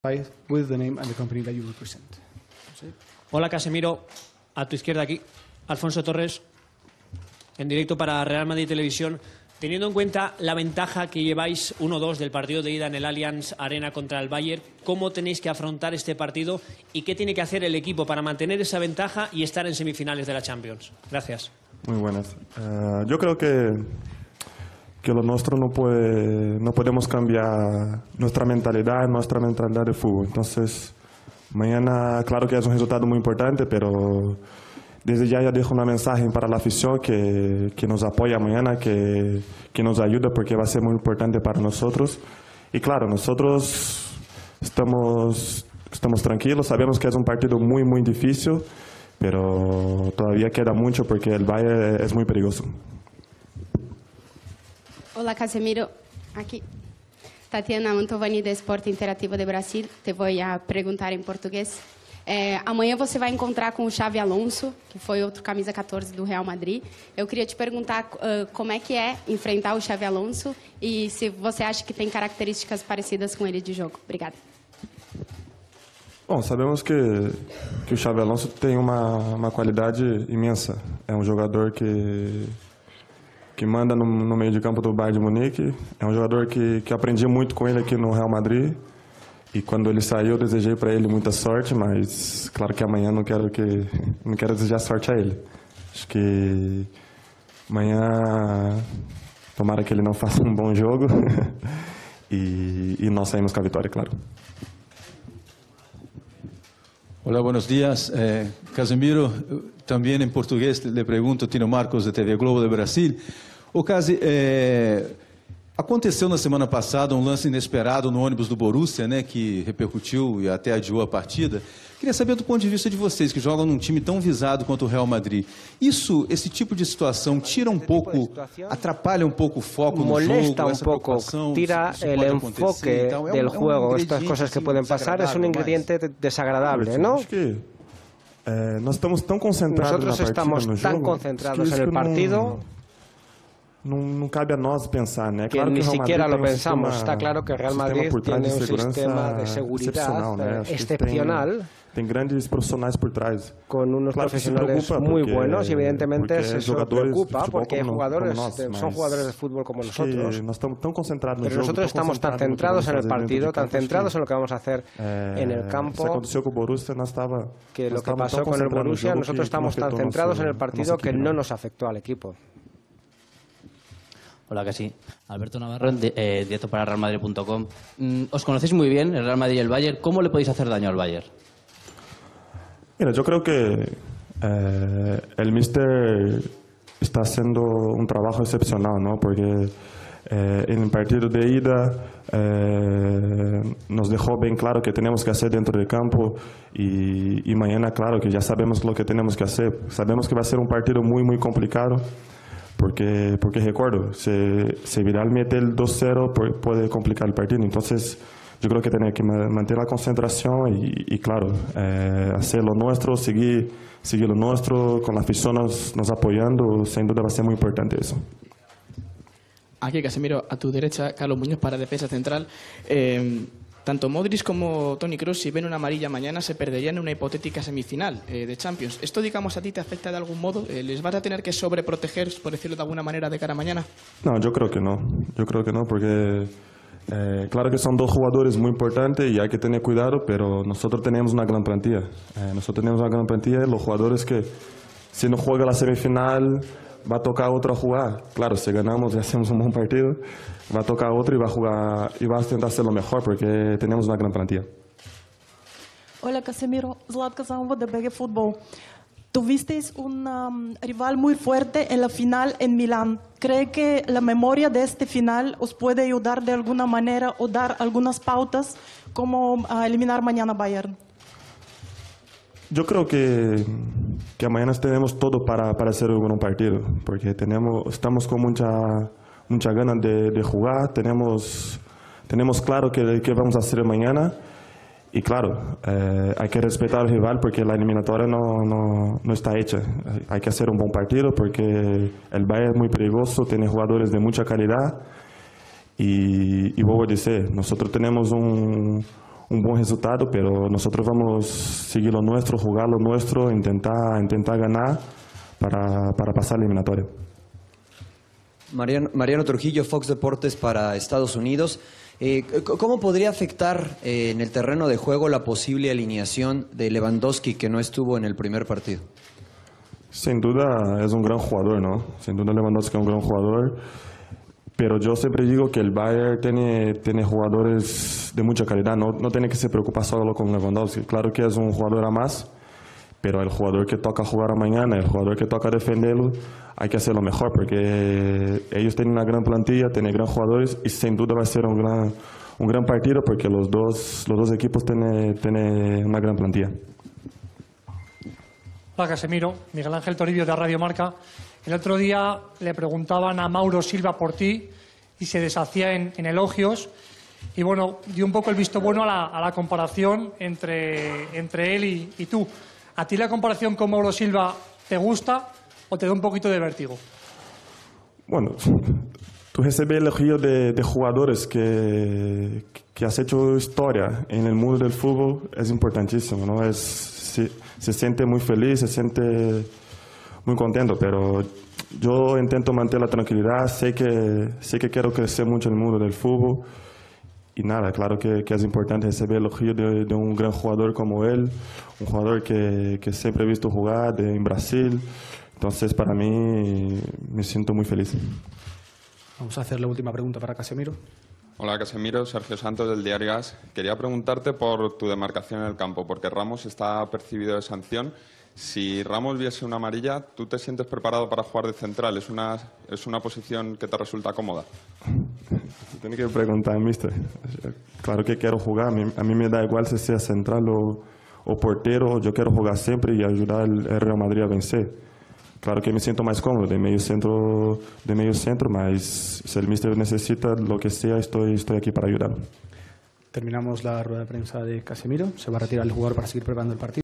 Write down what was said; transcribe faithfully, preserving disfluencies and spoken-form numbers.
with the name and the company that you represent. Sí. Hola Casemiro, a tu izquierda aquí, Alfonso Torres, en directo para Real Madrid Televisión. Teniendo en cuenta la ventaja que lleváis uno dos del partido de ida en el Allianz Arena contra el Bayern, ¿cómo tenéis que afrontar este partido y qué tiene que hacer el equipo para mantener esa ventaja y estar en semifinales de la Champions? Gracias. Muy buenas. Uh, yo creo que, que lo nuestro no puede, no podemos cambiar nuestra mentalidad, nuestra mentalidad de fútbol. Entonces, mañana, claro que es un resultado muy importante, pero desde ya ya dejo una mensaje para la afición que, que nos apoya mañana, que, que nos ayuda porque va a ser muy importante para nosotros. Y claro, nosotros estamos, estamos tranquilos, sabemos que es un partido muy, muy difícil, pero todavía queda mucho porque el Bayern es muy peligroso. Hola Casemiro, aquí. Tatiana Mantovani, do Esporte Interativo de Brasil. Te vou a perguntar em português. É, amanhã você vai encontrar com o Xavi Alonso, que foi outro camisa quatorze do Real Madrid. Eu queria te perguntar uh, como é que é enfrentar o Xavi Alonso e se você acha que tem características parecidas com ele de jogo. Obrigada. Bom, sabemos que, que o Xavi Alonso tem uma, uma qualidade imensa. É um jogador que, que manda no, no meio de campo do Bayern de Munique. É um jogador que, que aprendi muito com ele aqui no Real Madrid. E quando ele saiu, eu desejei para ele muita sorte, mas claro que amanhã não quero que não quero desejar sorte a ele. Acho que amanhã tomara que ele não faça um bom jogo e, e nós saímos com a vitória, claro. Hola, buenos días. Eh, Casemiro, también en portugués le pregunto, Tino Marcos de T V Globo de Brasil. O Casi, eh, aconteceu na semana passada um lance inesperado no ônibus do Borussia, né, que repercutiu e até adiou a partida. Queria saber do ponto de vista de vocês, que jogam num time tão visado quanto o Real Madrid. Isso, esse tipo de situação tira um pouco, atrapalha um pouco o foco no molesta jogo, un essa poco, preocupação, tira isso el pode enfoque acontecer, então, é um- del é um juego, estas ingrediente, cosas que assim, pueden pasar, es un desagradável, ingrediente desagradable, Acho ¿no? que eh, nós estamos tão concentrados Nosotros na partida, estamos no tan jogo, concentrados que en el isso não- partido Não, não cabe a nós pensar, né? que Claro ni que o Real siquiera Madrid lo tem um pensamos. sistema- Está claro que el Real um sistema Madrid por trás tiene un de segurança sistema de seguridad excepcional, né? eh, Acho que excepcional, Tem, tem grandes profissionais por trás. con unos Claro que se profesionales preocupa muy porque- buenos y evidentemente porque se es jugadores de preocupa futebol porque hay como no- jugadores, como nós, de- son mas jugadores de fútbol como acho que nosotros. nós estamos tão concentrados no Pero jogo, nosotros tão estamos tan concentrados no que centrados vamos en el fazer dentro partido, de tan campo, centrados que, en lo que vamos a hacer eh, en el campo, Isso aconteceu com o Borussia, nós estava que nós lo que estávamos pasó tão con el concentrados no Borussia, jogo nosotros que não estamos tan afetou centrados nosso- en el nosso partido que equipo, no não. nos afectó al equipo. Hola, casi. Alberto Navarro, de, eh, directo para real madrid punto com. Mm, os conocéis muy bien, el Real Madrid y el Bayern. ¿Cómo le podéis hacer daño al Bayern? Mira, yo creo que eh, el míster está haciendo un trabajo excepcional, ¿no? Porque eh, en el partido de ida eh, nos dejó bien claro que tenemos que hacer dentro del campo y, y mañana, claro, que ya sabemos lo que tenemos que hacer. Sabemos que va a ser un partido muy, muy complicado. Porque, porque recuerdo, si, si Vidal mete el dos cero pu- puede complicar el partido. Entonces, yo creo que tiene que ma- mantener la concentración y, y claro, eh, hacer lo nuestro, seguir, seguir lo nuestro, con la afición nos, nos apoyando, sin duda va a ser muy importante eso. Aquí, Casemiro, a tu derecha, Carlos Muñoz para defensa central. Eh, tanto Modric como Toni Kroos, si ven una amarilla mañana, se perderían en una hipotética semifinal eh, de Champions. ¿Esto, digamos, a ti te afecta de algún modo? Eh, ¿Les vas a tener que sobreproteger, por decirlo de alguna manera, de cara a mañana? No, yo creo que no. Yo creo que no, porque eh, claro que son dos jugadores muy importantes y hay que tener cuidado, pero nosotros tenemos una gran plantilla. Eh, nosotros tenemos una gran plantilla y los jugadores que si no juega la semifinal va a tocar otro a jugar. Claro, si ganamos y hacemos un buen partido, va a tocar otro y va a jugar y va a intentar hacerlo mejor porque tenemos una gran plantilla. Hola Casemiro, Zlatka Zamova de B G Fútbol. Tuvisteis un um, rival muy fuerte en la final en Milán. ¿Cree que la memoria de este final os puede ayudar de alguna manera o dar algunas pautas como uh, eliminar mañana Bayern? Yo creo que, que mañana tenemos todo para, para hacer un buen partido, porque tenemos, estamos con mucha, mucha ganas de, de jugar, tenemos, tenemos claro que, que vamos a hacer mañana y claro, eh, hay que respetar al rival porque la eliminatoria no, no, no está hecha. Hay que hacer un buen partido porque el Bayern es muy peligroso, tiene jugadores de mucha calidad y, y voy a decir, nosotros tenemos un... un buen resultado, pero nosotros vamos a seguir lo nuestro, jugar lo nuestro, intentar, intentar ganar para, para pasar la eliminatoria. Mariano, Mariano Trujillo, Fox Deportes para Estados Unidos. Eh, ¿Cómo podría afectar eh, en el terreno de juego la posible alineación de Lewandowski, que no estuvo en el primer partido? Sin duda es un gran jugador, ¿no? Sin duda Lewandowski es un gran jugador, pero yo siempre digo que el Bayern tiene, tiene jugadores de mucha calidad, no, no tiene que se preocupar solo con Lewandowski. Claro que es un jugador a más, pero el jugador que toca jugar a mañana, el jugador que toca defenderlo, hay que hacerlo mejor, porque ellos tienen una gran plantilla, tienen gran jugadores y sin duda va a ser un gran, un gran partido porque los dos, los dos equipos tienen, tienen una gran plantilla. Hola Casemiro, Miguel Ángel Toribio de Radio Marca. El otro día le preguntaban a Mauro Silva por ti y se deshacía en, en elogios y bueno, dio un poco el visto bueno a la, a la comparación entre, entre él y, y tú. ¿A ti la comparación con Mauro Silva te gusta o te da un poquito de vértigo? Bueno, tú recibes elogios de, de jugadores que, que has hecho historia en el mundo del fútbol, es importantísimo, ¿no? Es, se, se siente muy feliz, se siente muy contento, pero yo intento mantener la tranquilidad, sé que, sé que quiero crecer mucho en el mundo del fútbol y nada, claro que, que es importante recibir elogios de, de un gran jugador como él, un jugador que, que siempre he visto jugar de, en Brasil, entonces para mí me siento muy feliz. Vamos a hacer la última pregunta para Casemiro. Hola Casemiro, Sergio Santos del Diario As. Quería preguntarte por tu demarcación en el campo, porque Ramos está percibido de sanción. Si Ramos viese una amarilla, ¿tú te sientes preparado para jugar de central? ¿Es una, es una posición que te resulta cómoda? Tiene que preguntar, mister. Claro que quiero jugar. A mí, a mí me da igual si sea central o, o portero. Yo quiero jugar siempre y ayudar al Real Madrid a vencer. Claro que me siento más cómodo de medio centro, de medio centro, mas si el mister necesita lo que sea, estoy, estoy aquí para ayudar. Terminamos la rueda de prensa de Casemiro. Se va a retirar el jugador para seguir preparando el partido.